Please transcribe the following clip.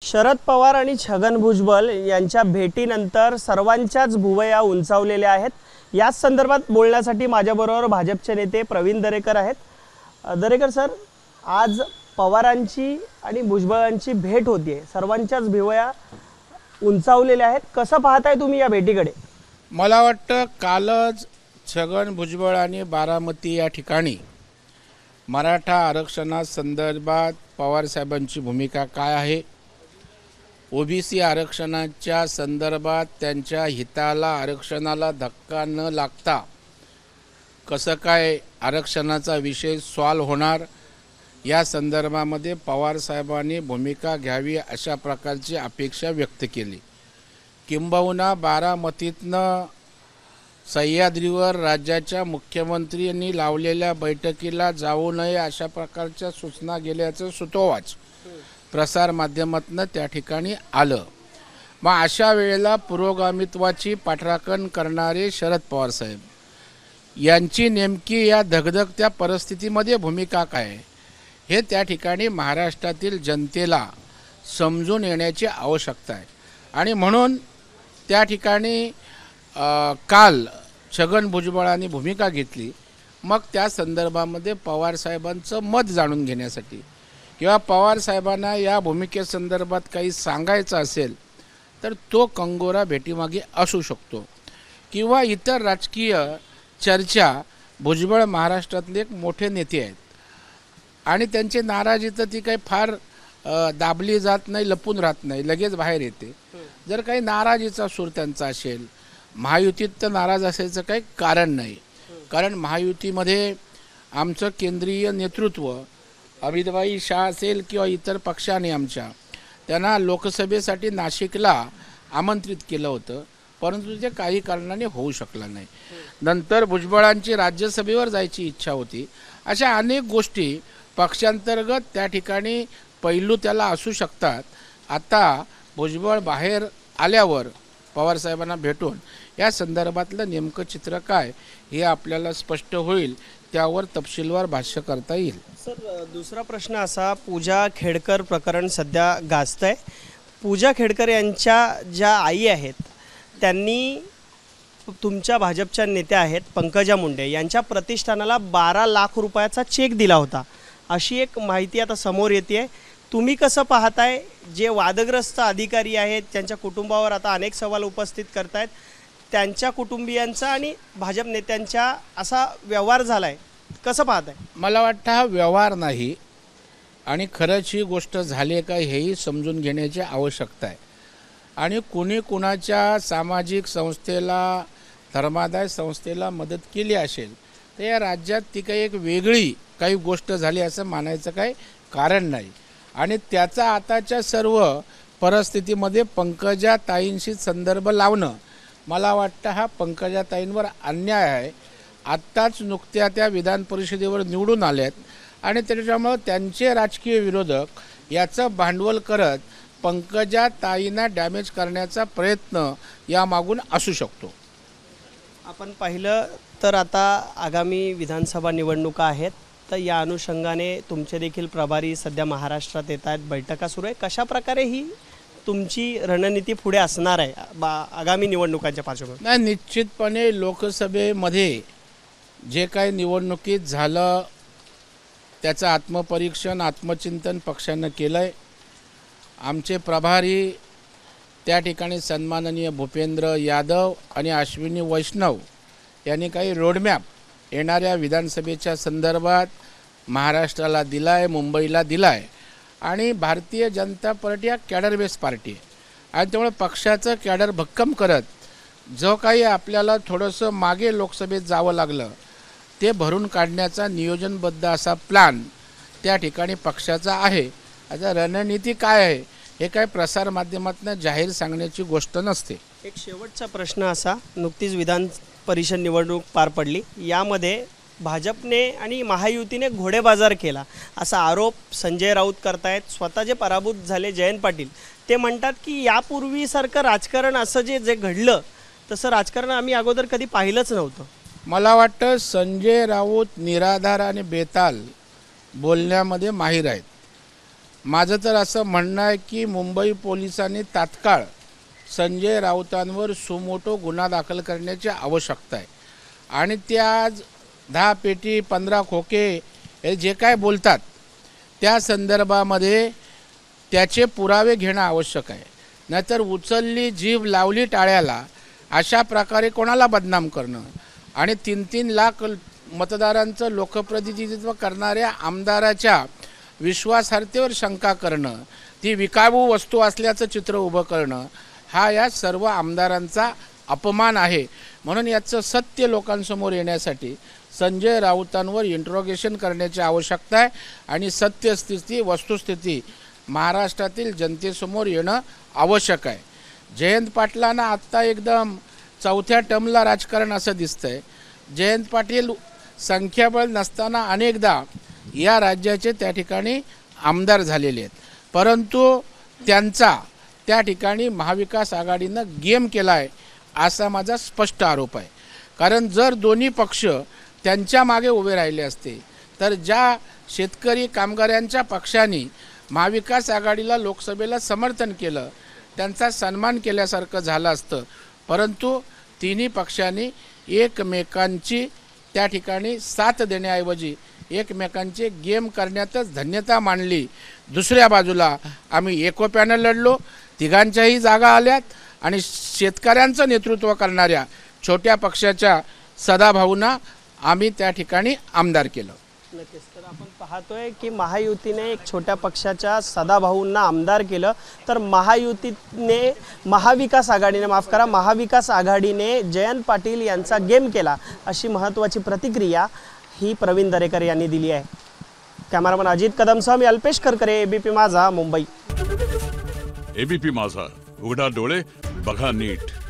शरद पवार आणि छगन भुजबळ यांच्या भेटीनंतर सर्वांच्याच भुवया उंचावलेल्या आहेत। याच संदर्भात बोलण्यासाठी माझ्याबरोबर भाजपचे नेते प्रवीण दरेकर आहेत। दरेकर सर, आज पवारांची आणि भुजबळांची भेट होतीये, सर्वांच्याच भुवया उंचावलेल्या आहेत। कसं पाहताय तुम्ही या भेटीकडे? मला वाटतं कालच छगन भुजबळ आणि बारामती या ठिकाणी मराठा आरक्षणासंदर्भात पवारसाहेबांची भूमिका काय आहे, ओबीसी आरक्षणाच्या संदर्भात त्यांच्या हिताला आरक्षणाला धक्का न लागता कसं काय आरक्षणाचा विषय सॉल्व होणार या संदर्भामध्ये पवारसाहेबांनी भूमिका घ्यावी अशा प्रकारची अपेक्षा व्यक्त केली। किंबहुना बारामतीतनं सह्याद्रीवर राज्याच्या मुख्यमंत्र्यांनी लावलेल्या बैठकीला जाऊ नये अशा प्रकारच्या सूचना गेल्याचं सुतोवाच प्रसार माध्यमातनं त्या ठिकाणी आलं। मग अशा वेळेला पुरोगामित्वाची पाठराखण करणारे शरद पवार साहेब यांची नेमकी या धगधगत्या परिस्थितीमध्ये भूमिका काय हे त्या ठिकाणी महाराष्ट्रातील जनतेला समजून येण्याची आवश्यकता आहे। आणि म्हणून त्या ठिकाणी काल छगन भुजबळांनी भूमिका घेतली। मग त्या संदर्भामध्ये पवारसाहेबांचं मत जाणून घेण्यासाठी किंवा पवारसाहेबांना या भूमिकेसंदर्भात काही सांगायचं असेल तर तो कंगोरा भेटीमागे असू शकतो किंवा इतर राजकीय चर्चा। भुजबळ महाराष्ट्रातले एक मोठे नेते आहेत आणि त्यांची नाराजी तर ती काही फार दाबली जात नाही, लपून राहत नाही, लगेच बाहेर येते। जर काही नाराजीचा सूर त्यांचा असेल, महायुतीत तर नाराज असायचं काही कारण नाही, कारण महायुतीमध्ये आमचं केंद्रीय नेतृत्व अमितभाई शाह असेल किंवा इतर पक्षाने आमच्या त्यांना लोकसभेसाठी नाशिकला आमंत्रित केलं होतं, परंतु ते काही कारणाने होऊ शकलं नाही। नंतर भुजबळांची राज्यसभेवर जायची इच्छा होती। अशा अनेक गोष्टी पक्षांतर्गत त्या ठिकाणी पैलू त्याला असू शकतात। आता भुजबळ बाहेर आल्यावर पवारसाहेबांना भेटून या संदर्भातलं नेमकं चित्र काय हे आपल्याला स्पष्ट होईल, त्यावर तपशीलवार भाष्य करता येईल। सर, दुसरा प्रश्न असा, पूजा खेडकर प्रकरण सध्या गाजतंय। पूजा खेडकर यांच्या ज्या आई आहेत त्यांनी तुमच्या भाजपच्या नेत्या आहेत पंकजा मुंडे यांच्या प्रतिष्ठानाला 12 लाख रुपयाचा चेक दिला होता, अशी एक माहिती आता समोर येते। तुम्ही कसं पाहताय? जे वादग्रस्त अधिकारी आहेत त्यांच्या कुटुंबावर आता अनेक सवाल उपस्थित करतायत, त्यांच्या कुटुंबियांचा आणि भाजप नेत्यांचा असा व्यवहार झालाय, कसं पाहताय? मला वाटतं हा व्यवहार नाही आणि खरंच ही गोष्ट झाली का हेही समजून घेण्याची आवश्यकता आहे। आणि कुणी कुणाच्या सामाजिक संस्थेला, धर्मादाय संस्थेला मदत केली असेल तर या राज्यात ती काही एक वेगळी काही गोष्ट झाली असं मानायचं काही कारण नाही। आणि त्याचा आताच्या सर्व परिस्थितीमध्ये पंकजा ताईंशी संदर्भ लावणं, मला वाटतं हा पंकजा ताईंवर अन्याय आहे। आत्ताच नुकत्या त्या विधान परिषदेवर निवडून आल्यात आणि त्याच्यामुळं त्यांचे राजकीय विरोधक याचं भांडवल करत पंकजा ताईंना डॅमेज करण्याचा प्रयत्न यामागून असू शकतो। आपण पाहिलं तर आता आगामी विधानसभा निवडणुका आहेत, तर या अनुषंगाने तुमचे देखील प्रभारी सध्या महाराष्ट्रात येत आहेत, बैठका सुरू आहे। कशा प्रकारे ही तुमची रणनीती पुढे असणार आहे आगामी निवडणुकांच्या पार्श्वभूमीवर? नाही, निश्चितपणे लोकसभेमध्ये जे काही निवडणुकीत झालं त्याचं आत्मपरीक्षण, आत्मचिंतन पक्षानं केलं आहे। आमचे प्रभारी त्या ठिकाणी सन्माननीय भूपेंद्र यादव आणि अश्विनी वैष्णव यांनी काही रोडमॅप येणाऱ्या विधानसभेच्या संदर्भात महाराष्ट्राला दिला आहे, मुंबईला दिला आहे। आणि भारतीय जनता पार्टी हा कॅडर बेस पार्टी आहे आणि त्यामुळे पक्षाचं कॅडर भक्कम करत जो काही आपल्याला थोडंसं मागे लोकसभेत जावं लागलं ते भरून काढण्याचा नियोजनबद्ध असा प्लॅन त्या ठिकाणी पक्षाचा आहे। आता रणनीती काय आहे हे काय प्रसार माध्यमातून जाहीर सांगण्याची गोष्ट नसते। एक शेवटचा प्रश्न असा, नुकतीच विधान परिषद निवडणूक पार पडली, यामध्ये भाजपने आणि महायुतीने घोडेबाजार केला असा आरोप संजय राऊत करतायत। स्वतः जे पराभूत झाले जयंत पाटील ते म्हणतात की यापूर्वीसारखं राजकारण असं जे घडलं तसं राजकारण आम्ही अगोदर कधी पाहिलंच नव्हतं। मला वाटतं संजय राऊत निराधार आणि बेताल बोलण्यामध्ये माहीर आहेत। माझं तर असं म्हणणं आहे की मुंबई पोलिसांनी तात्काळ संजय राऊतांवर सुमोटो गुन्हा दाखल करण्याची आवश्यकता आहे आणि ते आज 10 पेटी 15 खोके हे जे काय बोलतात त्या संदर्भामध्ये त्याचे पुरावे घेणं आवश्यक आहे. नाहीतर उचलली जीभ लावली टाळ्याला अशा प्रकारे कोणाला बदनाम करणं आणि 3-3 लाख मतदारांचं लोकप्रतिनिधित्व करणाऱ्या आमदाराच्या विश्वासार्हतेवर शंका करणं, ती विकाऊ वस्तू असल्याचं चित्र उभं करणं हा या सर्व आमदारांचा अपमान आहे. म्हणून याचं सत्य लोकांसमोर येण्यासाठी संजय राऊतांवर इंट्रोगेशन करण्याची आवश्यकता आहे आणि सत्यस्थिती वस्तुस्थिती महाराष्ट्रातील जनतेसमोर येणं आवश्यक आहे. जयंत पाटलांना आत्ता एकदम 4थ्या टर्मला राजकारण असं दिसतंय. जयंत पाटील संख्याबळ नसताना अनेकदा या राज्याचे त्या ठिकाणी आमदार झालेले आहेत, परंतु त्यांचा त्या ठिकाणी महाविकास आघाडीनं गेम केला आहे असा माझा स्पष्ट आरोप आहे. कारण जर दोन्ही पक्ष त्यांच्या मागे उभे राहिले असते तर ज्या शेतकरी कामगारांच्या पक्षांनी महाविकास आघाडीला लोकसभेला समर्थन केलं त्यांचा सन्मान केल्यासारखं झालं असतं, परंतु तिन्ही पक्षांनी एकमेकांची त्या ठिकाणी साथ देण्याऐवजी एकमेकांचे गेम करण्यातच धन्यता मानली. दुसऱ्या बाजूला आम्ही एकोप्यानं लढलो, तिघांच्याही जागा आल्यात आणि शेतकऱ्यांचं नेतृत्व करणाऱ्या छोट्या पक्षाच्या सदाभाऊंना आम्ही त्या ठिकाणी आमदार केलं. नक्कीच. तर आपण पाहतोय की महायुतीने एक छोट्या पक्षाच्या सदाभाऊंना आमदार केलं, तर महायुतीने महाविकास आघाडीने जयंत पाटील यांचा गेम केला अशी महत्त्वाची प्रतिक्रिया ही प्रवीण दरेकर यांनी दिली आहे. कॅमेरामन अजित कदमसह मी अल्पेश करकरे, एबीपी माझा, मुंबई. एबीपी माझा, उघडा डोळे बघा नीट.